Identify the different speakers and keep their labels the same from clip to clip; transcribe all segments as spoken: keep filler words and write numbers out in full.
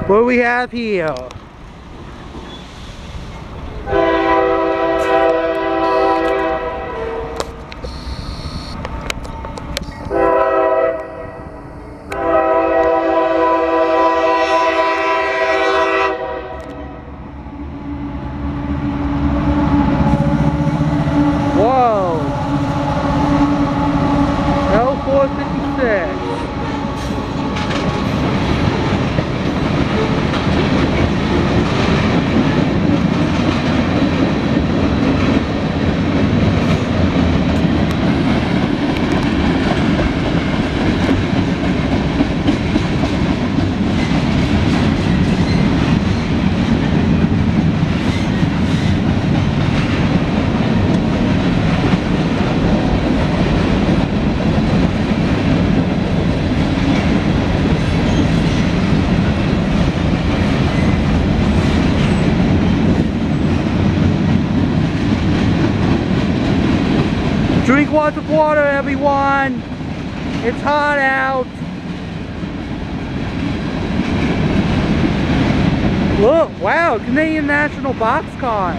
Speaker 1: What do we have here? Whoa! L four fifty-six. Drink lots of water, everyone. It's hot out. Look, wow, Canadian National Boxcar.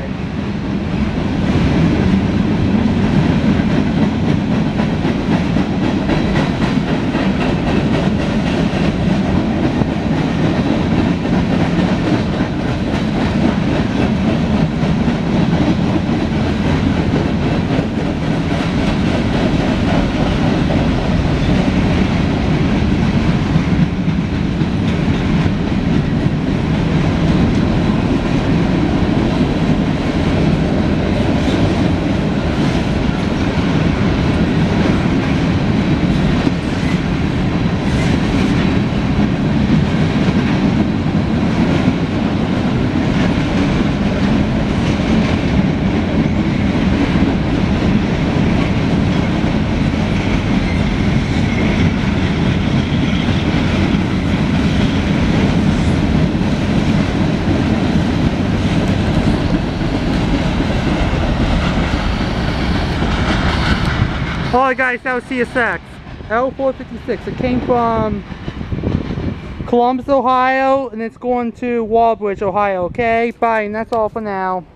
Speaker 1: Alright guys, that was C S X L four fifty-six. It came from Columbus, Ohio, and it's going to Walbridge, Ohio. Okay, bye, and that's all for now.